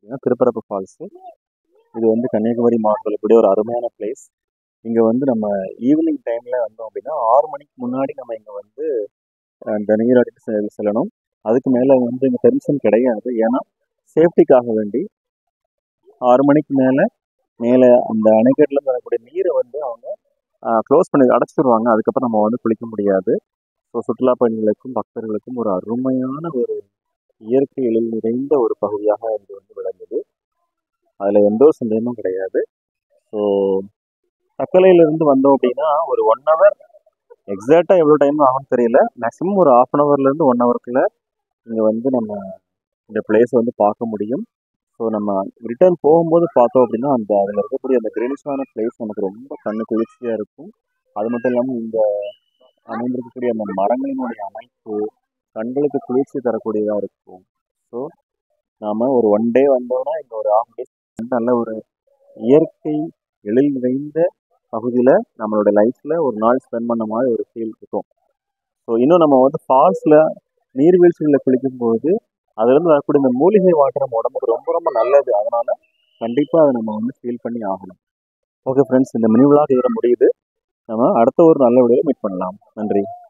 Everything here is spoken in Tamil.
திருப்பரப்பு ஃபால்ஸு. இது வந்து கன்னியாகுமரி மாவட்டத்தில் கூடிய ஒரு அருமையான பிளேஸ். இங்கே வந்து நம்ம ஈவினிங் டைமில் வந்தோம் அப்படின்னா 6 மணிக்கு முன்னாடி நம்ம இங்கே வந்து இந்த நீராடிட்டு செல்லணும். அதுக்கு மேலே வந்து இங்கே பெர்மிஷன் கிடையாது. ஏன்னா சேஃப்டிக்காக வேண்டி 6 மணிக்கு மேலே அந்த அணைக்கட்டில் வரக்கூடிய நீரை வந்து அவங்க க்ளோஸ் பண்ணி அடைச்சிடுவாங்க. அதுக்கப்புறம் நம்ம வந்து குளிக்க முடியாது. ஸோ சுற்றுலா பயணிகளுக்கும் பக்தர்களுக்கும் ஒரு அருமையான ஒரு இயற்கை எழில் நிறைந்த ஒரு பகுதியாக இது வந்து விளங்குது. அதில் எந்த ஒரு சந்தேகமும் கிடையாது. ஸோ தக்கலையிலேருந்து வந்தோம் அப்படின்னா ஒரு 1 ஹவர், எக்ஸாக்டாக எவ்வளோ டைம் ஆகும்னு தெரியல, மேக்ஸிமம் ஒரு 1/2 ஹவர்லேருந்து 1 ஹவருக்குள்ளே இங்கே வந்து நம்ம இந்த பிளேஸை வந்து பார்க்க முடியும். ஸோ நம்ம ரிட்டர்ன் போகும்போது பார்த்தோம் அப்படின்னா அதில் இருக்கக்கூடிய அந்த கிரீனிஷான பிளேஸ் நமக்கு ரொம்ப கண்ணு குளிர்ச்சியாக இருக்கும். அது மட்டும் இல்லாமல் இந்த அமைந்திருக்கக்கூடிய அந்த மரங்களினுடைய அமைப்பு கண்களுக்கு குளிர்ச்சி தரக்கூடியதாக இருக்கும். ஸோ நாம் ஒரு 1 டே வந்தோம்னா இங்கே ஒரு 1/2 டே நல்ல ஒரு இயற்கை எழில் நிறைந்த பகுதியில் நம்மளோட லைஃப்பில் ஒரு நாள் ஸ்பெண்ட் பண்ண மாதிரி ஒரு ஃபீல் இருக்கும். ஸோ இன்னும் நம்ம வந்து ஃபால்ஸில் நீர்வீழ்ச்சிகளில் குளிக்கும்போது அதுலேருந்து வரக்கூடிய இந்த மூலிகை வாட்டர் நம்ம உடம்புக்கு ரொம்ப ரொம்ப நல்லது. அதனால் கண்டிப்பாக அதை நம்ம வந்து ஃபீல் பண்ணி ஆகணும். ஓகே ஃப்ரெண்ட்ஸ், இந்த மினி விளாக் இதோட முடியுது. நம்ம அடுத்த ஒரு நல்ல வீடியோவில் மீட் பண்ணலாம். நன்றி.